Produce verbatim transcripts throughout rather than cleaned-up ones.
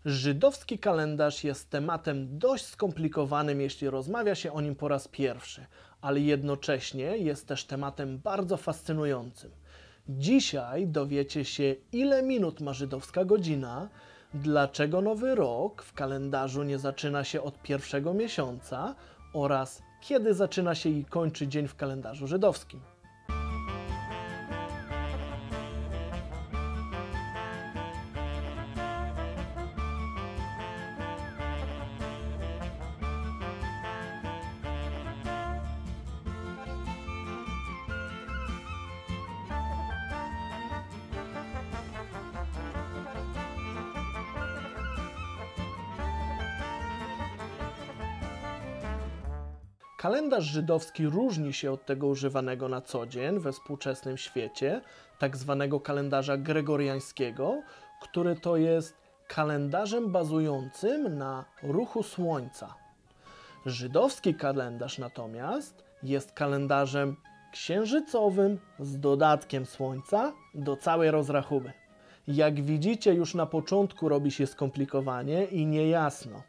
Żydowski kalendarz jest tematem dość skomplikowanym, jeśli rozmawia się o nim po raz pierwszy, ale jednocześnie jest też tematem bardzo fascynującym. Dzisiaj dowiecie się, ile minut ma żydowska godzina, dlaczego nowy rok w kalendarzu nie zaczyna się od pierwszego miesiąca oraz kiedy zaczyna się i kończy dzień w kalendarzu żydowskim. Kalendarz żydowski różni się od tego używanego na co dzień we współczesnym świecie, tak zwanego kalendarza gregoriańskiego, który to jest kalendarzem bazującym na ruchu Słońca. Żydowski kalendarz natomiast jest kalendarzem księżycowym z dodatkiem Słońca do całej rozrachuby. Jak widzicie, już na początku robi się skomplikowanie i niejasno.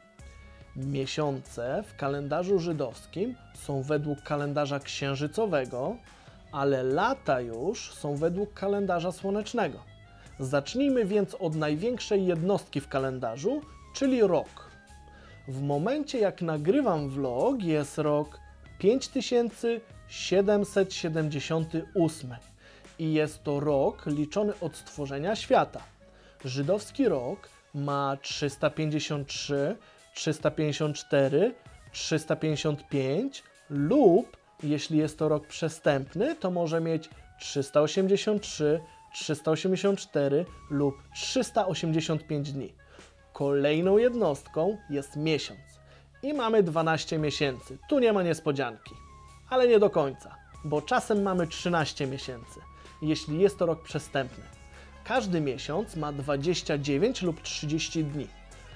Miesiące w kalendarzu żydowskim są według kalendarza księżycowego, ale lata już są według kalendarza słonecznego. Zacznijmy więc od największej jednostki w kalendarzu, czyli rok. W momencie, jak nagrywam vlog, jest rok pięć tysięcy siedemset siedemdziesiąty ósmy i jest to rok liczony od stworzenia świata. Żydowski rok ma trzysta pięćdziesiąt trzy, trzysta pięćdziesiąt cztery, trzysta pięćdziesiąt pięć lub, jeśli jest to rok przestępny, to może mieć trzysta osiemdziesiąt trzy, trzysta osiemdziesiąt cztery lub trzysta osiemdziesiąt pięć dni. Kolejną jednostką jest miesiąc i mamy dwanaście miesięcy. Tu nie ma niespodzianki, ale nie do końca, bo czasem mamy trzynaście miesięcy, jeśli jest to rok przestępny. Każdy miesiąc ma dwadzieścia dziewięć lub trzydzieści dni.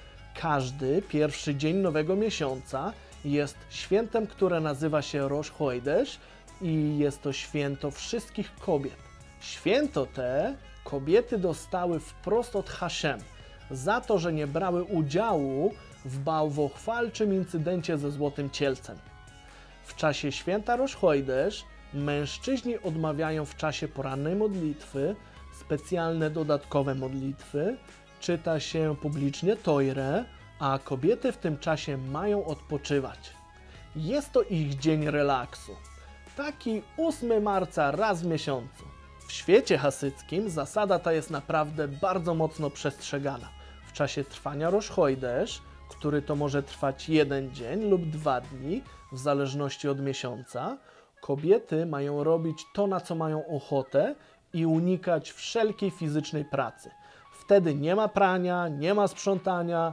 Każdy pierwszy dzień nowego miesiąca jest świętem, które nazywa się Rosh Chodesh i jest to święto wszystkich kobiet. Święto te kobiety dostały wprost od Haszem za to, że nie brały udziału w bałwochwalczym incydencie ze złotym cielcem. W czasie święta Rosh Chodesh mężczyźni odmawiają w czasie porannej modlitwy specjalne dodatkowe modlitwy, czyta się publicznie Tojrę, a kobiety w tym czasie mają odpoczywać. Jest to ich dzień relaksu. Taki ósmego marca raz w miesiącu. W świecie hasyckim zasada ta jest naprawdę bardzo mocno przestrzegana. W czasie trwania Rosh Chodesh, który to może trwać jeden dzień lub dwa dni, w zależności od miesiąca, kobiety mają robić to, na co mają ochotę i unikać wszelkiej fizycznej pracy. Wtedy nie ma prania, nie ma sprzątania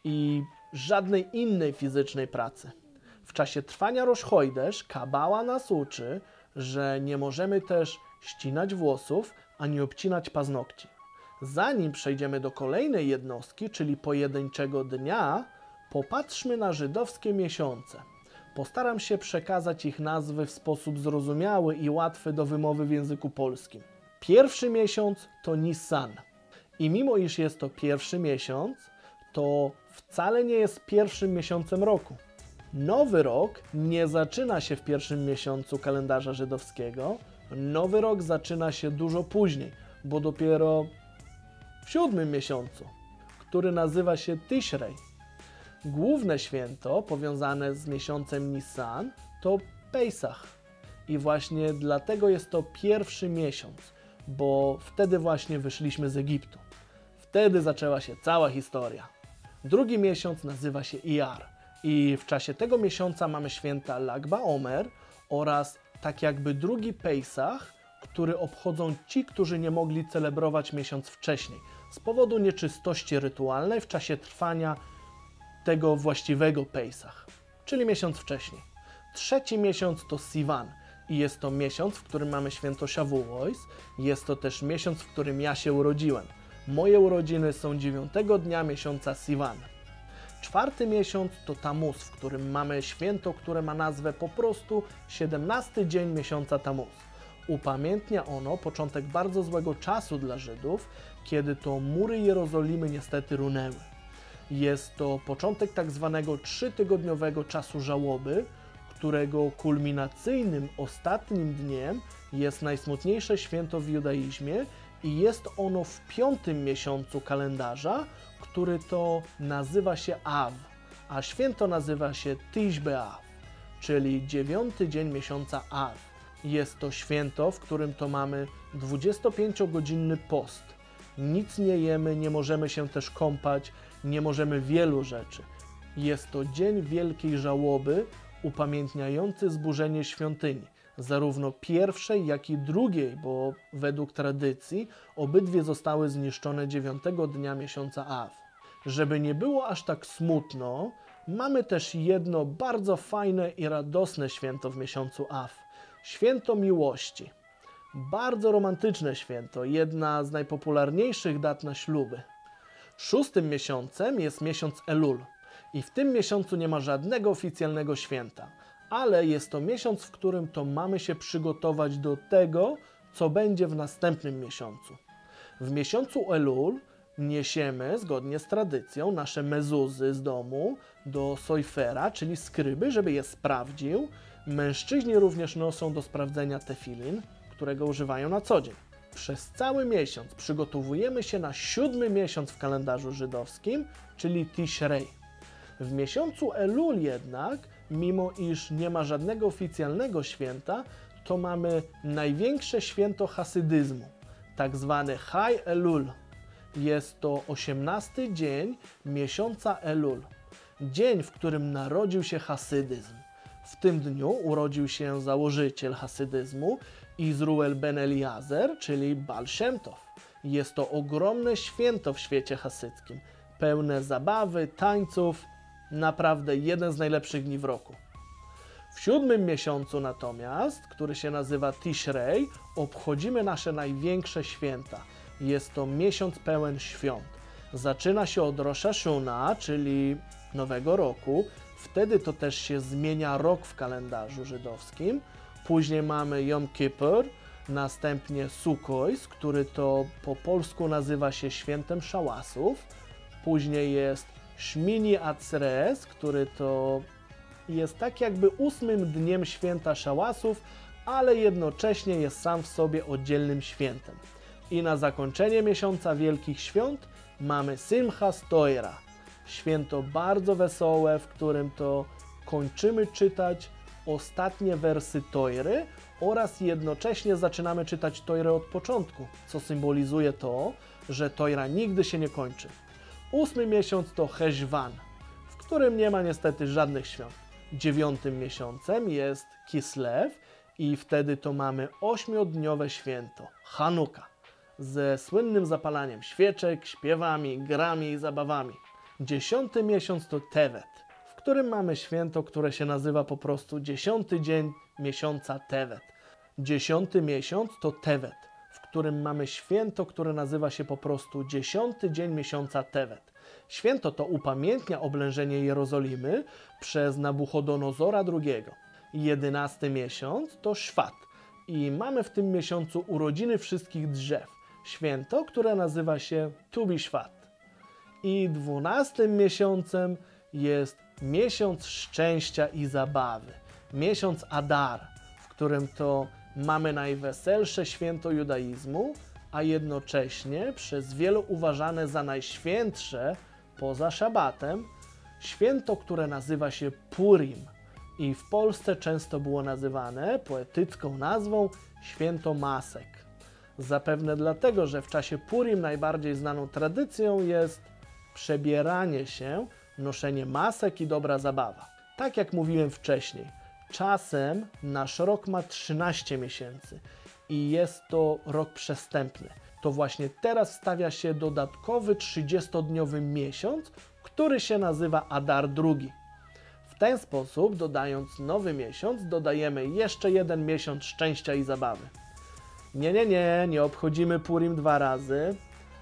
i żadnej innej fizycznej pracy. W czasie trwania Rosh Chodesh Kabała nas uczy, że nie możemy też ścinać włosów ani obcinać paznokci. Zanim przejdziemy do kolejnej jednostki, czyli pojedynczego dnia, popatrzmy na żydowskie miesiące. Postaram się przekazać ich nazwy w sposób zrozumiały i łatwy do wymowy w języku polskim. Pierwszy miesiąc to Nisan. I mimo iż jest to pierwszy miesiąc, to wcale nie jest pierwszym miesiącem roku. Nowy rok nie zaczyna się w pierwszym miesiącu kalendarza żydowskiego. Nowy rok zaczyna się dużo później, bo dopiero w siódmym miesiącu, który nazywa się Tishrei. Główne święto powiązane z miesiącem Nisan to Pesach. I właśnie dlatego jest to pierwszy miesiąc, bo wtedy właśnie wyszliśmy z Egiptu. Wtedy zaczęła się cała historia. Drugi miesiąc nazywa się Iyar i w czasie tego miesiąca mamy święta Lag BaOmer oraz tak jakby drugi Pesach, który obchodzą ci, którzy nie mogli celebrować miesiąc wcześniej z powodu nieczystości rytualnej w czasie trwania tego właściwego Pesach, czyli miesiąc wcześniej. Trzeci miesiąc to Siwan i jest to miesiąc, w którym mamy święto Shavuos. Jest to też miesiąc, w którym ja się urodziłem. Moje urodziny są dziewiątego dnia miesiąca Siwan. Czwarty miesiąc to Tamuz, w którym mamy święto, które ma nazwę po prostu siedemnasty dzień miesiąca Tamuz. Upamiętnia ono początek bardzo złego czasu dla Żydów, kiedy to mury Jerozolimy niestety runęły. Jest to początek tak zwanego trzytygodniowego czasu żałoby, którego kulminacyjnym, ostatnim dniem jest najsmutniejsze święto w judaizmie i jest ono w piątym miesiącu kalendarza, który to nazywa się Av, a święto nazywa się Tish B'Av, czyli dziewiąty dzień miesiąca Av. Jest to święto, w którym to mamy dwudziestopięciogodzinny post. Nic nie jemy, nie możemy się też kąpać, nie możemy wielu rzeczy. Jest to dzień wielkiej żałoby, upamiętniający zburzenie świątyni, zarówno pierwszej, jak i drugiej, bo według tradycji obydwie zostały zniszczone dziewiątego dnia miesiąca Av. Żeby nie było aż tak smutno, mamy też jedno bardzo fajne i radosne święto w miesiącu Av. Święto miłości. Bardzo romantyczne święto, jedna z najpopularniejszych dat na śluby. Szóstym miesiącem jest miesiąc Elul i w tym miesiącu nie ma żadnego oficjalnego święta, ale jest to miesiąc, w którym to mamy się przygotować do tego, co będzie w następnym miesiącu. W miesiącu Elul niesiemy, zgodnie z tradycją, nasze mezuzy z domu do sojfera, czyli skryby, żeby je sprawdził. Mężczyźni również noszą do sprawdzenia tefilin, którego używają na co dzień. Przez cały miesiąc przygotowujemy się na siódmy miesiąc w kalendarzu żydowskim, czyli Tishrei. W miesiącu Elul jednak, mimo iż nie ma żadnego oficjalnego święta, to mamy największe święto hasydyzmu, tak zwany Chaj Elul. Jest to osiemnasty dzień miesiąca Elul, dzień, w którym narodził się hasydyzm. W tym dniu urodził się założyciel hasydyzmu, Izruel ben Eliezer, czyli Baal Shem Tov. Jest to ogromne święto w świecie hasyckim, pełne zabawy, tańców, naprawdę jeden z najlepszych dni w roku. W siódmym miesiącu natomiast, który się nazywa Tishrei, obchodzimy nasze największe święta. Jest to miesiąc pełen świąt. Zaczyna się od Rosh Hashuna, czyli Nowego Roku. Wtedy to też się zmienia rok w kalendarzu żydowskim. Później mamy Jom Kippur, następnie Sukkot, który to po polsku nazywa się Świętem Szałasów. Później jest Shmini Atzres, który to jest tak jakby ósmym dniem święta Szałasów, ale jednocześnie jest sam w sobie oddzielnym świętem. I na zakończenie miesiąca Wielkich Świąt mamy Simchas Torah, święto bardzo wesołe, w którym to kończymy czytać ostatnie wersy Toiry oraz jednocześnie zaczynamy czytać Toirę od początku, co symbolizuje to, że Tora nigdy się nie kończy. Ósmy miesiąc to Heshvan, w którym nie ma niestety żadnych świąt. Dziewiątym miesiącem jest Kislew i wtedy to mamy ośmiodniowe święto Chanukka ze słynnym zapalaniem świeczek, śpiewami, grami i zabawami. Dziesiąty miesiąc to Tevet, w którym mamy święto, które się nazywa po prostu dziesiąty dzień miesiąca Tevet. Dziesiąty miesiąc to Tevet, w którym mamy święto, które nazywa się po prostu dziesiąty dzień miesiąca Tevet. Święto to upamiętnia oblężenie Jerozolimy przez Nabuchodonozora drugiego. Jedenasty miesiąc to Szwat i mamy w tym miesiącu urodziny wszystkich drzew. Święto, które nazywa się Tu B'Shvat. I dwunastym miesiącem jest miesiąc szczęścia i zabawy. Miesiąc Adar, w którym to mamy najweselsze święto judaizmu, a jednocześnie przez wielu uważane za najświętsze poza szabatem, święto, które nazywa się Purim i w Polsce często było nazywane poetycką nazwą Święto Masek. Zapewne dlatego, że w czasie Purim najbardziej znaną tradycją jest przebieranie się, noszenie masek i dobra zabawa. Tak jak mówiłem wcześniej, czasem nasz rok ma trzynaście miesięcy i jest to rok przestępny. To właśnie teraz wstawia się dodatkowy trzydziestodniowy miesiąc, który się nazywa Adar drugi. W ten sposób, dodając nowy miesiąc, dodajemy jeszcze jeden miesiąc szczęścia i zabawy. Nie, nie, nie, nie obchodzimy Purim dwa razy.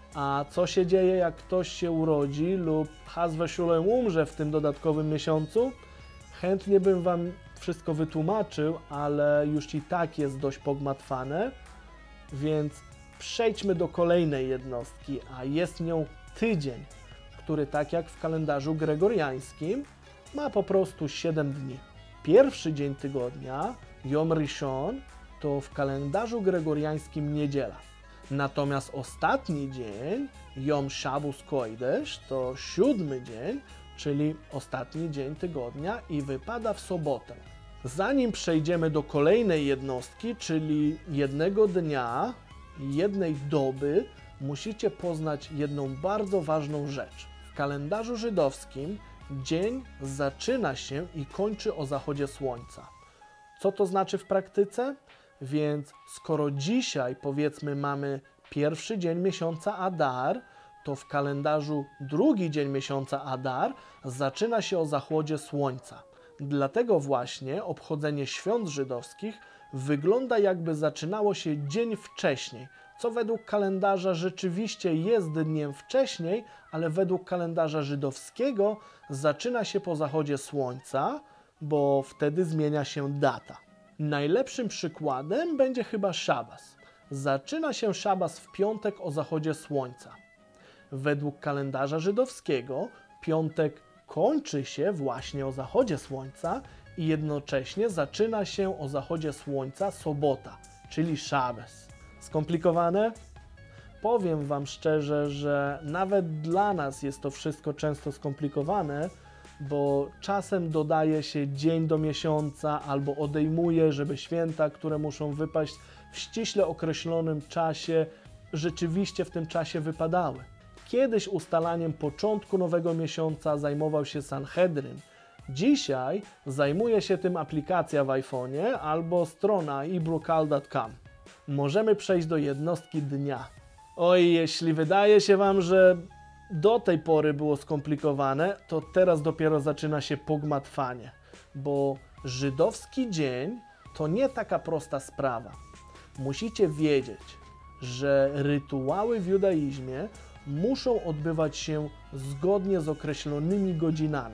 A co się dzieje, jak ktoś się urodzi lub chas v'sholem umrze w tym dodatkowym miesiącu? Chętnie bym Wam wszystko wytłumaczył, ale już i tak jest dość pogmatwane, więc przejdźmy do kolejnej jednostki, a jest nią tydzień, który tak jak w kalendarzu gregoriańskim ma po prostu siedem dni. Pierwszy dzień tygodnia, Yom Rishon, to w kalendarzu gregoriańskim niedziela. Natomiast ostatni dzień, Yom Shabbos Kodesh, to siódmy dzień, czyli ostatni dzień tygodnia i wypada w sobotę. Zanim przejdziemy do kolejnej jednostki, czyli jednego dnia, jednej doby, musicie poznać jedną bardzo ważną rzecz. W kalendarzu żydowskim dzień zaczyna się i kończy o zachodzie słońca. Co to znaczy w praktyce? Więc skoro dzisiaj, powiedzmy, mamy pierwszy dzień miesiąca Adar, to w kalendarzu drugi dzień miesiąca Adar zaczyna się o zachodzie słońca. Dlatego właśnie obchodzenie świąt żydowskich wygląda, jakby zaczynało się dzień wcześniej, co według kalendarza rzeczywiście jest dniem wcześniej, ale według kalendarza żydowskiego zaczyna się po zachodzie słońca, bo wtedy zmienia się data. Najlepszym przykładem będzie chyba szabas. Zaczyna się szabas w piątek o zachodzie słońca. Według kalendarza żydowskiego piątek kończy się właśnie o zachodzie słońca i jednocześnie zaczyna się o zachodzie słońca sobota, czyli szabes. Skomplikowane? Powiem Wam szczerze, że nawet dla nas jest to wszystko często skomplikowane, bo czasem dodaje się dzień do miesiąca albo odejmuje, żeby święta, które muszą wypaść w ściśle określonym czasie, rzeczywiście w tym czasie wypadały. Kiedyś ustalaniem początku nowego miesiąca zajmował się Sanhedryn. Dzisiaj zajmuje się tym aplikacja w iPhone'ie albo strona ebrookal kropka com. Możemy przejść do jednostki dnia. Oj, jeśli wydaje się Wam, że do tej pory było skomplikowane, to teraz dopiero zaczyna się pogmatwanie, bo żydowski dzień to nie taka prosta sprawa. Musicie wiedzieć, że rytuały w judaizmie muszą odbywać się zgodnie z określonymi godzinami.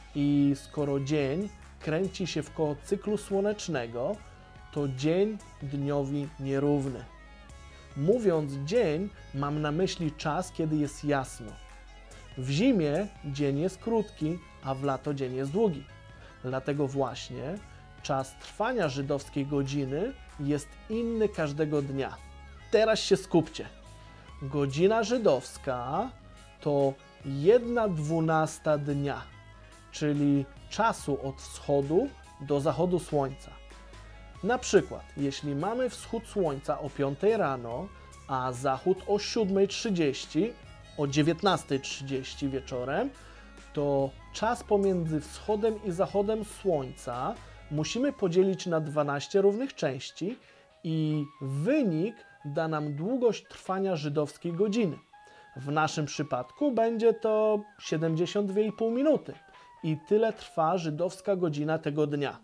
I skoro dzień kręci się wkoło cyklu słonecznego, to dzień dniowi nierówny. Mówiąc dzień, mam na myśli czas, kiedy jest jasno. W zimie dzień jest krótki, a w lato dzień jest długi. Dlatego właśnie czas trwania żydowskiej godziny jest inny każdego dnia. Teraz się skupcie. Godzina żydowska to jedna dwunasta dnia, czyli czasu od wschodu do zachodu słońca. Na przykład, jeśli mamy wschód słońca o piątej rano, a zachód o siódmej trzydzieści, o dziewiętnastej trzydzieści wieczorem, to czas pomiędzy wschodem i zachodem słońca musimy podzielić na dwanaście równych części i wynik da nam długość trwania żydowskiej godziny. W naszym przypadku będzie to siedemdziesiąt dwie i pół minuty i tyle trwa żydowska godzina tego dnia.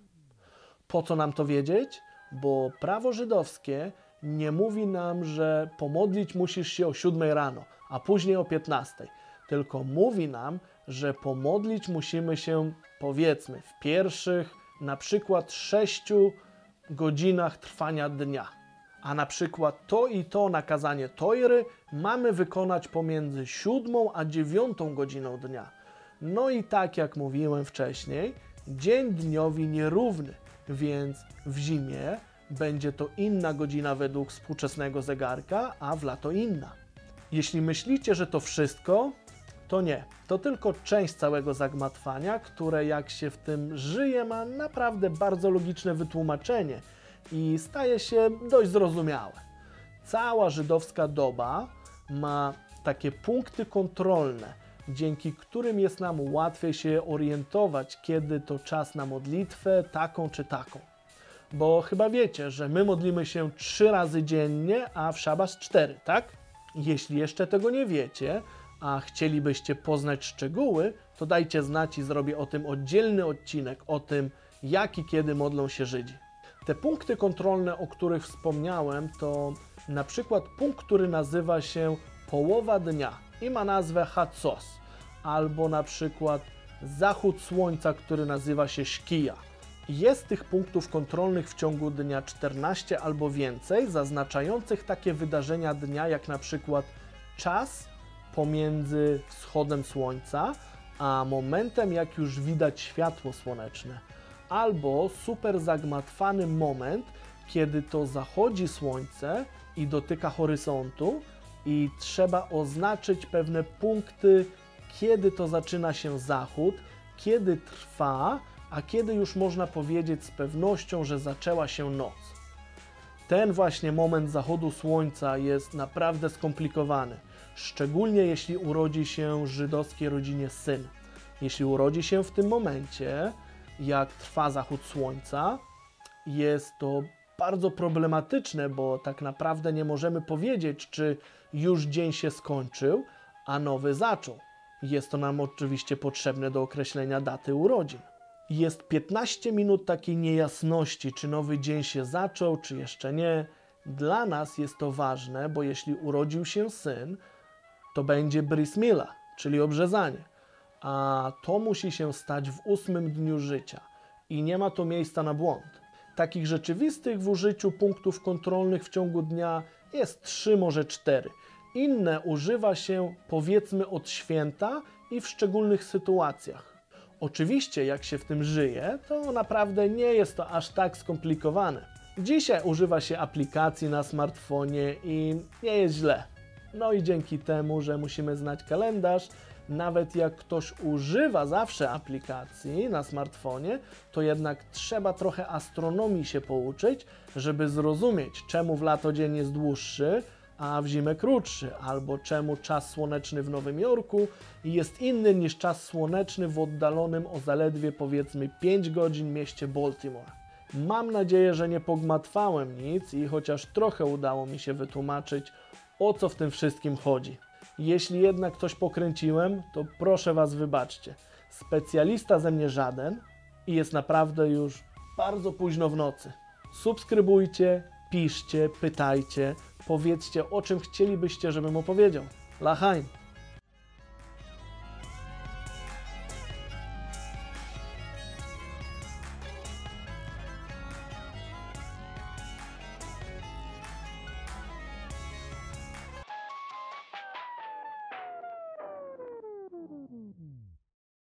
Po co nam to wiedzieć? Bo prawo żydowskie nie mówi nam, że pomodlić musisz się o siódmej rano, a później o piętnastej. Tylko mówi nam, że pomodlić musimy się, powiedzmy, w pierwszych na przykład sześciu godzinach trwania dnia. A na przykład to i to nakazanie Tojry mamy wykonać pomiędzy siódmą a dziewiątą godziną dnia. No i tak jak mówiłem wcześniej, dzień dniowi nierówny, więc w zimie będzie to inna godzina według współczesnego zegarka, a w lato inna. Jeśli myślicie, że to wszystko, to nie. To tylko część całego zagmatwania, które jak się w tym żyje, ma naprawdę bardzo logiczne wytłumaczenie i staje się dość zrozumiałe. Cała żydowska doba ma takie punkty kontrolne, dzięki którym jest nam łatwiej się orientować, kiedy to czas na modlitwę taką czy taką. Bo chyba wiecie, że my modlimy się trzy razy dziennie, a w szabas cztery, tak? Jeśli jeszcze tego nie wiecie, a chcielibyście poznać szczegóły, to dajcie znać i zrobię o tym oddzielny odcinek, o tym, jak i kiedy modlą się Żydzi. Te punkty kontrolne, o których wspomniałem, to na przykład punkt, który nazywa się połowa dnia i ma nazwę Hatzos, albo na przykład zachód słońca, który nazywa się Szkija. Jest tych punktów kontrolnych w ciągu dnia czternaście albo więcej, zaznaczających takie wydarzenia dnia, jak na przykład czas pomiędzy wschodem słońca a momentem, jak już widać światło słoneczne, albo super zagmatwany moment, kiedy to zachodzi słońce i dotyka horyzontu i trzeba oznaczyć pewne punkty, kiedy to zaczyna się zachód, kiedy trwa, a kiedy już można powiedzieć z pewnością, że zaczęła się noc. Ten właśnie moment zachodu słońca jest naprawdę skomplikowany, szczególnie jeśli urodzi się żydowskiej rodzinie syn. Jeśli urodzi się w tym momencie, jak trwa zachód słońca, jest to bardzo problematyczne, bo tak naprawdę nie możemy powiedzieć, czy już dzień się skończył, a nowy zaczął. Jest to nam oczywiście potrzebne do określenia daty urodzin. Jest piętnaście minut takiej niejasności, czy nowy dzień się zaczął, czy jeszcze nie. Dla nas jest to ważne, bo jeśli urodził się syn, to będzie bris mila, czyli obrzezanie. A to musi się stać w ósmym dniu życia i nie ma to miejsca na błąd. Takich rzeczywistych w użyciu punktów kontrolnych w ciągu dnia jest trzy, może cztery. Inne używa się powiedzmy od święta i w szczególnych sytuacjach. Oczywiście jak się w tym żyje, to naprawdę nie jest to aż tak skomplikowane. Dzisiaj używa się aplikacji na smartfonie i nie jest źle. No i dzięki temu, że musimy znać kalendarz, nawet jak ktoś używa zawsze aplikacji na smartfonie, to jednak trzeba trochę astronomii się pouczyć, żeby zrozumieć, czemu w lato dzień jest dłuższy, a w zimę krótszy, albo czemu czas słoneczny w Nowym Jorku jest inny niż czas słoneczny w oddalonym o zaledwie powiedzmy pięć godzin mieście Baltimore. Mam nadzieję, że nie pogmatwałem nic i chociaż trochę udało mi się wytłumaczyć, o co w tym wszystkim chodzi. Jeśli jednak coś pokręciłem, to proszę Was wybaczcie. Specjalista ze mnie żaden i jest naprawdę już bardzo późno w nocy. Subskrybujcie, piszcie, pytajcie, powiedzcie, o czym chcielibyście, żebym opowiedział. L'chaim!